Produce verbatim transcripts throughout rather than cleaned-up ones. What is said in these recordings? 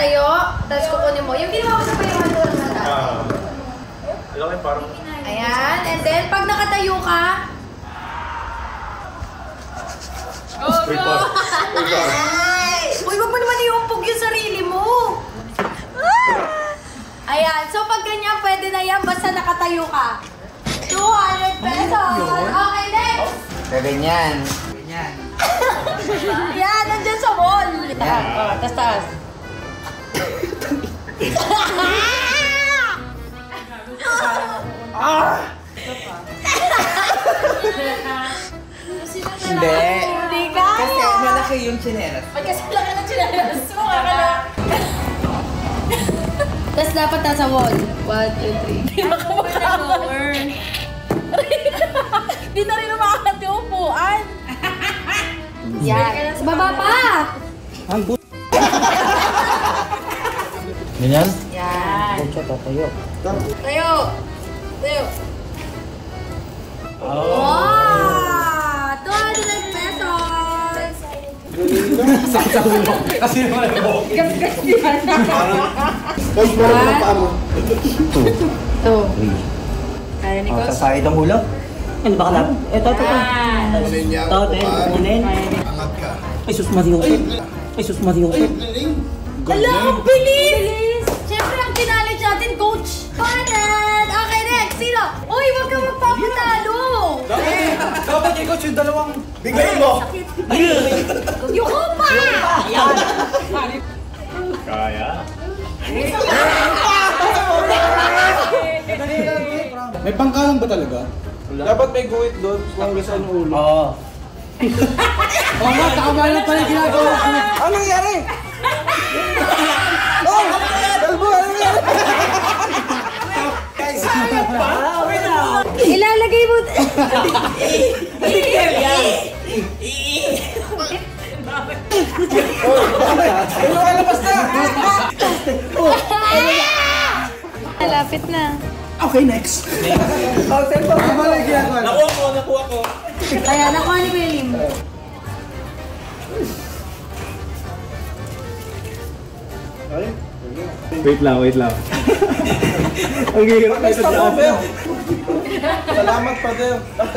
tayo, tapos kukunin mo. Yung ginawa ko sa payuhan ko lang na dati. Ilang kayo parang... Ayan, and then pag nakatayo ka... Go, go! Uy, wag mo naman iumpog yung sarili mo. Ayan, so pag ganyan, pwede na yan, basta nakatayo ka. two hundred pesos! Okay, next! Kaya ganyan. Ganyan. Yan, nandyan sa wall. Yan. Oh, tas taas. Ah! Hindi. Hindi ka. Kasi malaki yung chinelas. Pag kasi laki ng chinelas, mukha ka na. Tapos dapat nasa wall. One, two, three. Hindi makamakakawar. Hindi na rin makakati yung upuan. Yan. Sa baba pa. Ang bu... Ganyan? Yan. Pucha, tatayo. Tayo. Tayo. Wow! two hundred pesos! Sakit sa ulo. Kasi naman ako. Gas-gas yan. Tapos meron na pa mo. Two. Two. Three. Kaya ni Oh, Gos? sa side ang ulo. Ano ba kalap? Ito, ito, ito. Kunin niya. Ito, ito. Kunin. Angat ka. Ay, sus Mariusip. Ay, sus Mariusip. Ala, ang bilis! Siyempre, ang kinalit natin, Coach Panan! Okay, next. Sino? Uy, huwag ka magpapatalo! Dapat kay Coach yung dalawang... Bigay mo! Yuko pa! Kaya? May pangkalang ba talaga? Dapat may guhit doon kung gusto ng ulo. Oo. Oo nga, tama lang pala yung ginagawa ko. Ano nangyari? Oh! Dalbo! Ano nangyari? Ilalagay mo... Ano ka labas na? Malapit na. Okay, next. Oh, cellphone. Tama lang yung ginagawa. Nakuha ko, nakuha ko. Kaya, nakuha ni Belim. Wait lang, wait lang. Ang hirap na sa daan. Salamat, Father.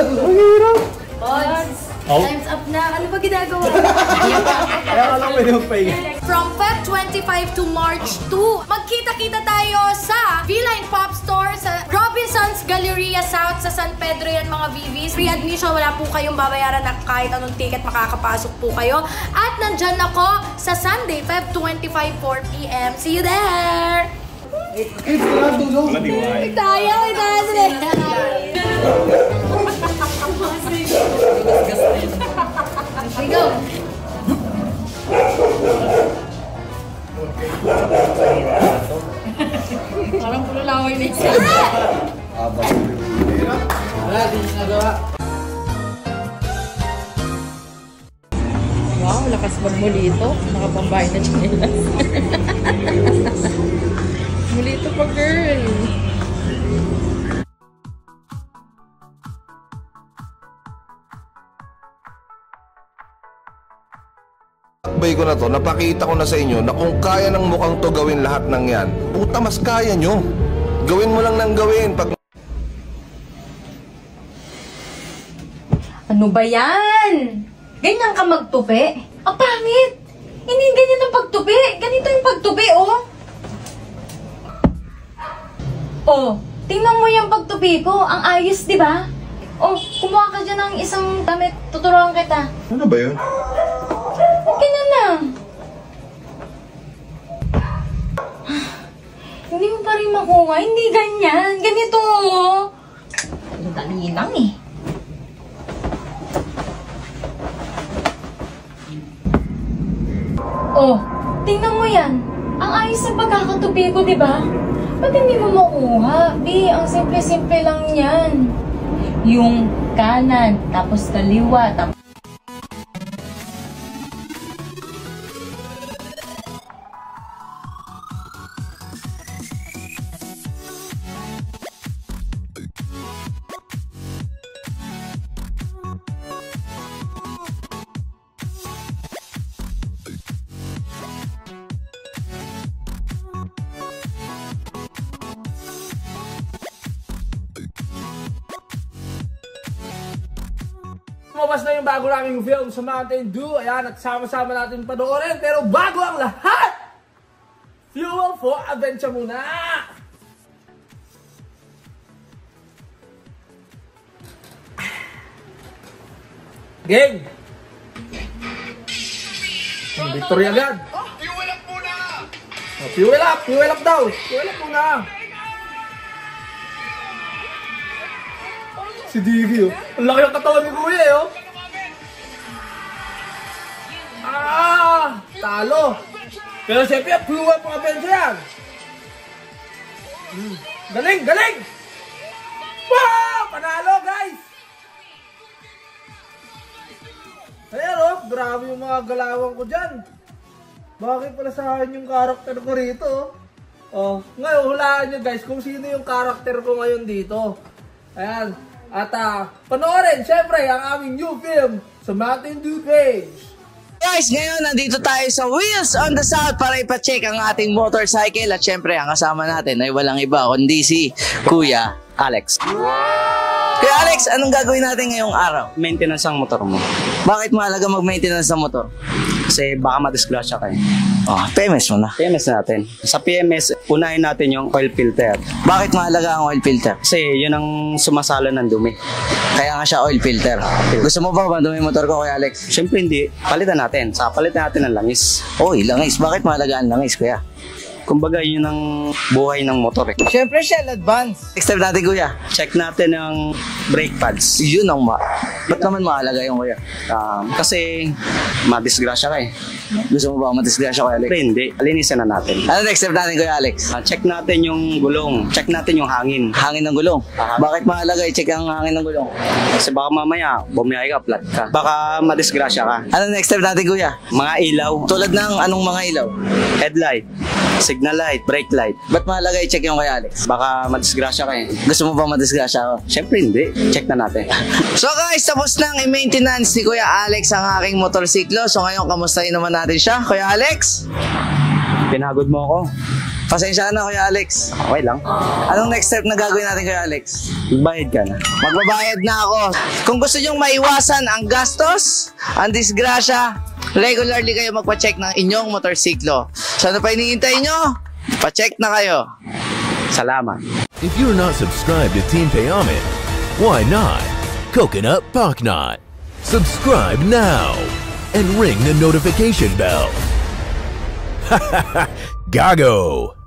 Odds. Oh. Time's up na. Ano ba ginagawa? Kaya ka lang pwede magpahinga. From Feb twenty-five to March two, magkita-kita tayo sa V-Line Pop Store sa Robinson's Galleria South sa San Pedro yan mga V Vs. Free admission, wala po kayong babayaran na kahit anong ticket, makakapasok po kayo. At nandyan ako sa Sunday, Feb twenty-five, four P M See you there! Eh, wala tulong. Wala diway. Tayo, itaas We go! Parang pulo laway na isa. Wala, di siya nagawa. Wow, lakas mag-mulito. Nakapambahay na chinelas. Mulito pa, girl. Bay ko na to, napakita ko na sa inyo na kung kaya ng mukhang to gawin lahat ng yan, puta mas kaya nyo. Gawin mo lang ng gawin. Pag... Ano ba yan? Ganyan ka magtupi? Ang pangit! Hindi ganyan ang pagtupi. Ganito yung pagtupi, oh. Oh, tingnan mo yung pagtupi ko. Ang ayos, di ba? Oh, kumuha ka dyan ng isang damit. Tuturuan kita. Ano ba yun? Ganyan lang. Hindi mo pa rin makuha. Hindi ganyan. Ganito, oh. Ang dali lang, eh. Oh, tingnan mo yan. Ang ayos ng pagkakatupi ko, di ba? Ba't hindi mo makuha? Di, ang simple-simple lang yan. Yung kanan, tapos kaliwa, tapos... lumabas na yung bago naming film sa Mountain Dew. Ayan, at sama-sama natin panoorin. Pero bago ang lahat, Fuel for Adventure muna! Gang! Victory agad! Fuel up muna! Oh, fuel up! Fuel up daw! Fuel up muna! Si Diggy, oh. Ang laki ang katawan ni Kuya, eh, oh. Ah! Talo! Pero siyempre, fuel up mga bench yan! Hmm. Galing! Galing! Wow! Panalo, guys! Ayan, oh. Grabe yung mga galawan ko dyan. Bakit pala sa akin yung karakter ko rito, oh. Oh, ngayon, hulaan nyo, guys, kung sino yung karakter ko ngayon dito. Ayan. At uh, panoorin, syempre, ang aming new film sa Mountain Dew page. Guys, ngayon nandito tayo sa Wheels on the South para ipacheck ang ating motorcycle. At syempre, ang kasama natin ay walang iba kundi si Kuya Alex. Kuya Alex, anong gagawin natin ngayong araw? Maintenance ang motor mo. Bakit mahalaga mag-maintenance ng motor? Kasi baka madisgrasya kayo. Oh, P M S mo na. P M S natin. Sa P M S, unahin natin yung oil filter. Bakit mahalaga ang oil filter? Kasi yun ang sumasalo ng dumi. Kaya nga siya oil filter. Gusto mo ba bandumi motor ko, Kuya Alex? Siyempre hindi. Palitan natin. Sa palitan natin ng langis. Oy, langis. Bakit mahalaga ang langis, Kuya? Kumbaga yun ang buhay ng motor. Eh. Siyempre, Shell Advance. Next step natin, Kuya. Check natin ang brake pads. Yun ang ma... Ba't naman mahalaga yung, Kuya? Um, kasi madisgrasya ka eh. Gusto mo ba matisgrasya, Kuya Alex? Siyempre hindi. Alinisan na natin. Ano next step natin, Kuya Alex? Uh, check natin yung gulong. Check natin yung hangin. Hangin ng gulong. Aha. Bakit mahalaga i-check ang hangin ng gulong? Kasi baka mamaya, bumiyahe ka, flat ka. Baka madisgrasya ka. Ano next step natin, Kuya? Mga ilaw. Tulad ng anong mga ilaw? Headlight. Signal light. Brake light. Ba't mahalaga i-check yung, Kuya Alex? Baka madisgrasya ka eh. Gusto mo ba madisgrasya ako? Siyempre hindi. Check na natin. So guys, tapos nang i-maintenance ni Kuya Alex ang aking motorsiklo. So ngayon, kamustahin naman natin siya. Kuya Alex? Pinagod mo ako. Pasensya na, Kuya Alex. Okay lang. Anong next step na gagawin natin, Kuya Alex? Magbayad ka na. Magbabayad na ako. Kung gusto nyong maiwasan ang gastos, ang disgrasya, regularly kayo magpa-check ng inyong motorsiklo. So ano pa hinihintay nyo? Pa-check na kayo. Salamat. If you're not subscribed to Team Payaman, why not? Coconut Pocknot. Subscribe now and ring the notification bell. Gago!